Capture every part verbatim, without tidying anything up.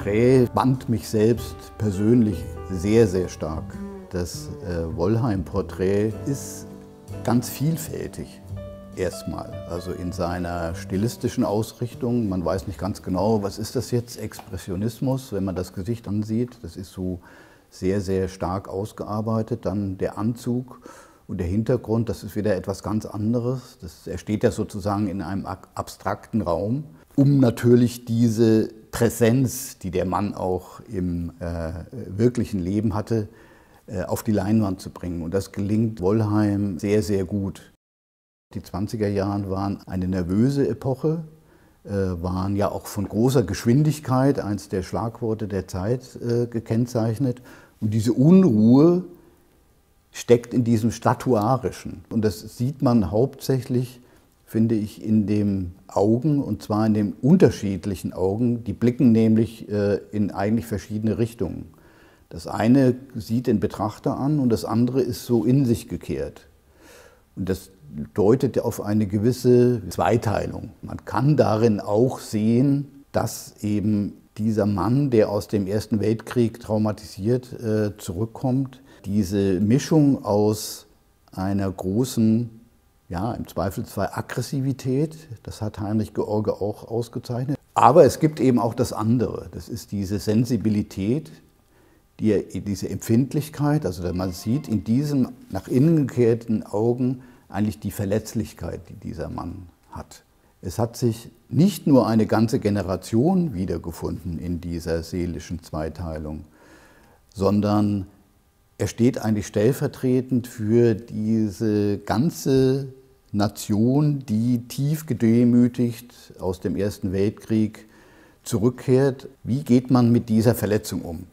Porträt band mich selbst persönlich sehr, sehr stark. Das äh, Wollheim-Porträt ist ganz vielfältig. Erstmal, also in seiner stilistischen Ausrichtung. Man weiß nicht ganz genau, was ist das jetzt, Expressionismus, wenn man das Gesicht ansieht. Das ist so sehr, sehr stark ausgearbeitet. Dann der Anzug und der Hintergrund, das ist wieder etwas ganz anderes. Das, er steht ja sozusagen in einem abstrakten Raum, um natürlich diese Präsenz, die der Mann auch im äh, wirklichen Leben hatte, äh, auf die Leinwand zu bringen. Und das gelingt Wollheim sehr, sehr gut. Die zwanziger Jahre waren eine nervöse Epoche, äh, waren ja auch von großer Geschwindigkeit, eins der Schlagworte der Zeit, äh, gekennzeichnet. Und diese Unruhe steckt in diesem Statuarischen. Und das sieht man hauptsächlich, finde ich, in den Augen, und zwar in den unterschiedlichen Augen. Die blicken nämlich äh, in eigentlich verschiedene Richtungen. Das eine sieht den Betrachter an und das andere ist so in sich gekehrt. Und das deutet auf eine gewisse Zweiteilung. Man kann darin auch sehen, dass eben dieser Mann, der aus dem Ersten Weltkrieg traumatisiert äh, zurückkommt, diese Mischung aus einer großen, ja, im Zweifelsfall Aggressivität, das hat Heinrich George auch ausgezeichnet. Aber es gibt eben auch das andere, das ist diese Sensibilität, die, diese Empfindlichkeit, also man sieht in diesen nach innen gekehrten Augen eigentlich die Verletzlichkeit, die dieser Mann hat. Es hat sich nicht nur eine ganze Generation wiedergefunden in dieser seelischen Zweiteilung, sondern er steht eigentlich stellvertretend für diese ganze Nation, die tief gedemütigt aus dem Ersten Weltkrieg zurückkehrt. Wie geht man mit dieser Verletzung um?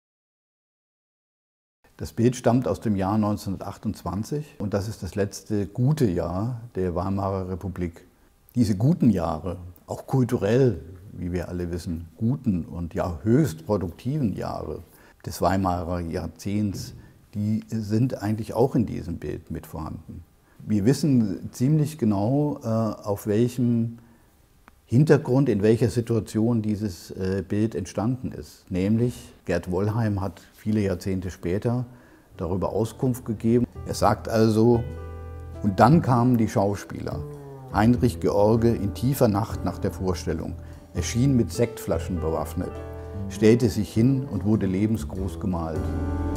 Das Bild stammt aus dem Jahr neunzehnhundertachtundzwanzig und das ist das letzte gute Jahr der Weimarer Republik. Diese guten Jahre, auch kulturell, wie wir alle wissen, guten und ja höchst produktiven Jahre des Weimarer Jahrzehnts, die sind eigentlich auch in diesem Bild mit vorhanden. Wir wissen ziemlich genau, auf welchem Hintergrund, in welcher Situation dieses Bild entstanden ist. Nämlich Gerd Wollheim hat viele Jahrzehnte später darüber Auskunft gegeben. Er sagt also, und dann kamen die Schauspieler. Heinrich George in tiefer Nacht nach der Vorstellung, erschien mit Sektflaschen bewaffnet, stellte sich hin und wurde lebensgroß gemalt.